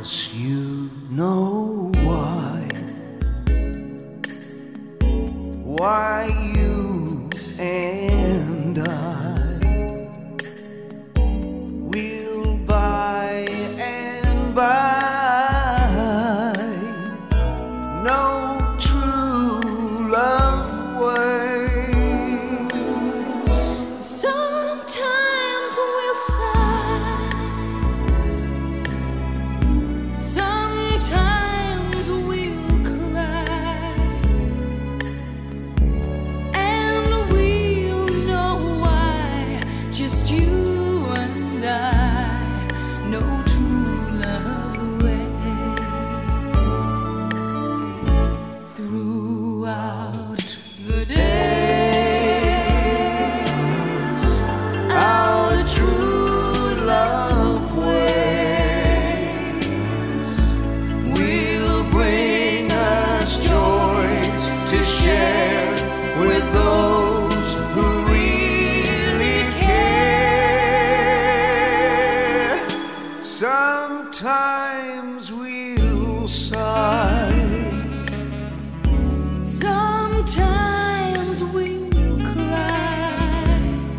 'cause you know why you and I will by and by know true love ways. Sometimes we'll sigh, sometimes we'll cry, and we'll know why. Just you and I know true love ways. Throughout the days, our true love ways will bring us joys to share with those who really care. Sometimes we'll sigh, sometimes we'll cry,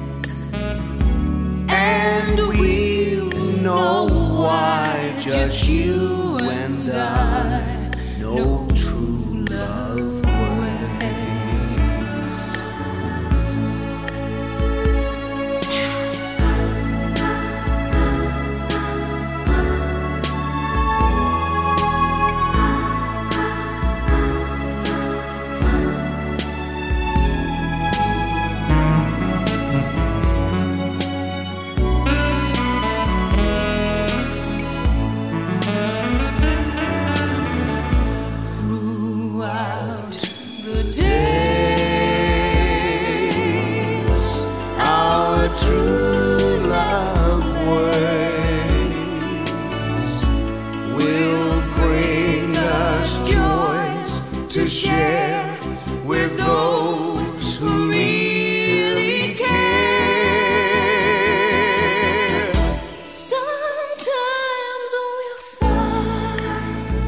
and we'll know why. Just you and I know true love ways. throughout the days. Our true love ways will bring us joys to share with those who really care. Sometimes we'll sigh,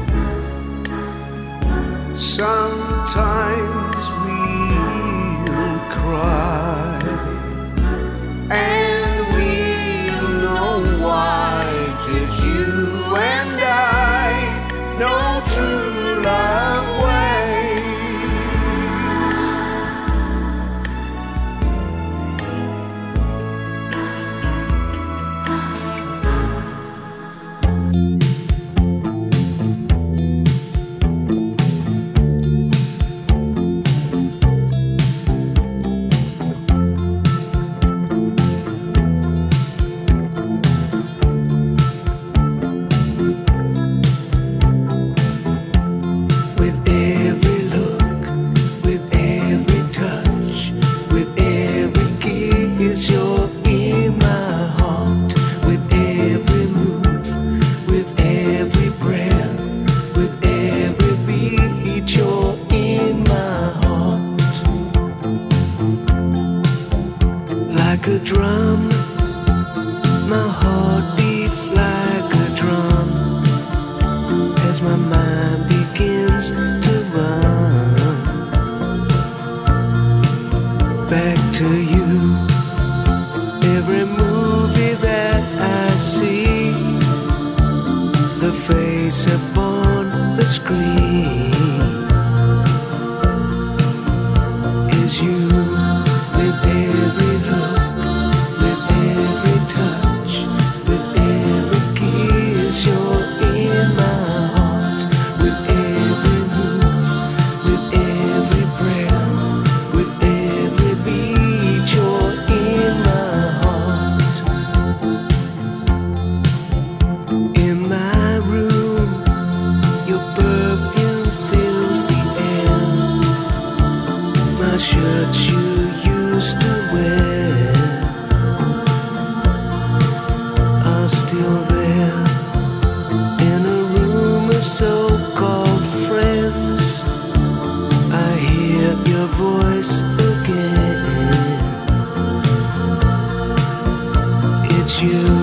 Sometimes we'll cry, and we'll know why. Just you and I know true love ways. With every look, with every touch, with every kiss, you're in my heart. With every move, with every breath, with every beat, you're in my heart. Like a drum, my heart beats like a drum as my mind begins to run back to you. Every movie that I see, the face upon the screen is you. With every look, with every touch, with every kiss, you're in my heart. With every move, with every breath, with every beat, you're in my heart. In my room, your perfume fills the air. My shirt you used to wear are still there. In a room of so-called friends, I hear your voice again. It's you.